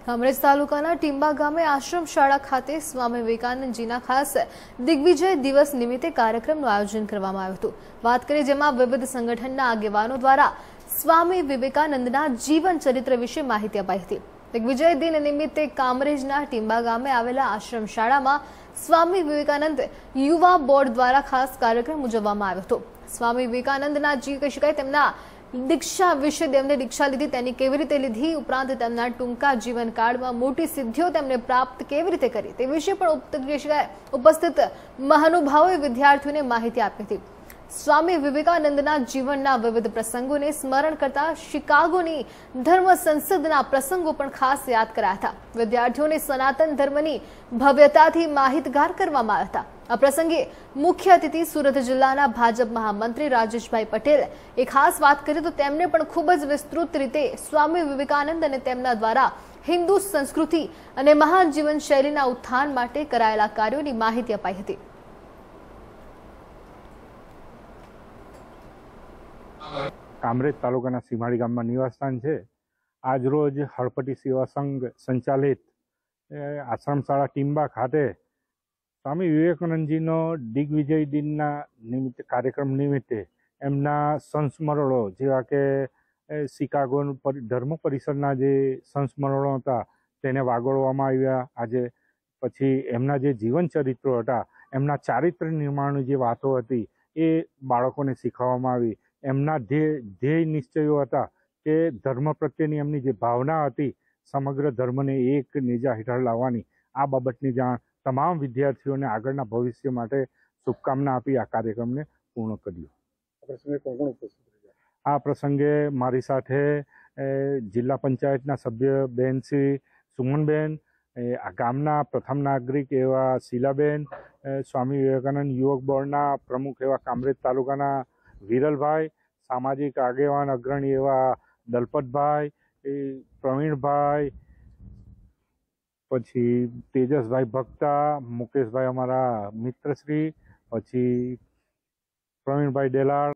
કામરેજ તાલુકાના ટીંબા ગામે આશ્રમ શાળા ખાતે સ્વામી વિવેકાનંદજીના ખાસ દિગ્વિજય દિવસ નિમિત્તે કાર્યક્રમનું આયોજન કરવામાં આવ્યું હતું। વાત કરીએ જેમાં વિવિધ સંગઠનના આગેવાનો દ્વારા સ્વામી વિવેકાનંદના જીવન ચરિત્ર વિશે માહિતી અપાઈ હતી। દિગ્વિજય દિન નિમિત્તે કામરેજના ટીંબા ગામે આવેલા આશ્રમ શાળામાં સ્વામી વિવેકાનંદ યુવા બોર્ડ દ્વારા ખાસ કાર્યક્રમ ઉજવવામાં આવ્યો હતો। સ્વામી વિવેકાનંદના કહી શકાય તેમના दीक्षा विषय तेमने दीक्षा लीधी तेनी केवी रीते लीधी उपरांत तेमना टूंका जीवनकाळमां मोटी सिद्धिओ तेमने प्राप्त केवी रीते करी ते विषय पण उपस्थित महानुभावोए विद्यार्थीओने माहिती आपी हती। स्वामी विवेकानंदना जीवनना विविध प्रसंगोने स्मरण करता शिकागोनी धर्म संसदना प्रसंगो पण खास याद कराया था। विद्यार्थीओने सनातन धर्मनी भव्यताथी माहितगार करवामां આવ્યા હતા। आ प्रसंगे मुख्य अतिथि सूरत जिल्लाना भाजप महामंत्री राजेशभाई पटेल एक खास बात करी तो तेमने पण खूब ज विस्तृत रीते स्वामी विवेकानंद अने तेमना द्वारा हिंदू संस्कृति अने महान जीवन शैलीना उत्थान माटे करायेला कार्योनी माहिती अपाई हती। कामरेज तालुकाना सीमाड़ी गाममां निवासस्थान है। आज रोज हड़पटी सेवा संघ संचालित आश्रमशाला टींबा खाते स्वामी विवेकानंदजीनो दिग्विजय दिनना निमित्ते कार्यक्रम निमित्ते एमना संस्मरणो जेवा के शिकागो धर्म परिषदना जे संस्मरणो हता तेने वागोळवामां आव्या। आजे पछी एमना जे जीवन चरिત્રો हता एमना चारित्र निर्माणनी जे वातो हती ए बाळकोने शीखववामां आवी। एमना ध्येय निश्चयो हता के धर्म प्रत्येनी एमनी जे भावना हती समग्र धर्मने एक नेजा हेठळ लाववानी। आ बाबतनी जाण तमाम विद्यार्थीओने आगळना भविष्य माटे शुभकामना आपी आ कार्यक्रमने पूर्ण कर्यो। प्रसंगे कोण कोण उपस्थित रह्या? आ प्रसंगे मारी साथे जिल्ला पंचायतना सभ्य बेन श्री सुमनबेन, आ गामना प्रथम नागरिक एवा शीलाबेन, स्वामी विवेकानंद युवक बोर्डना प्रमुख एवा कामरेज तालुकाना विरलभाई, सामाजिक आगेवान अग्रणी एवा दलपतभाई, प्रवीणभाई, पछी तेजसभाई भक्ता, मुकेशभाई अमारा मित्रश्री, पछी प्रवीणभाई डेलाळ।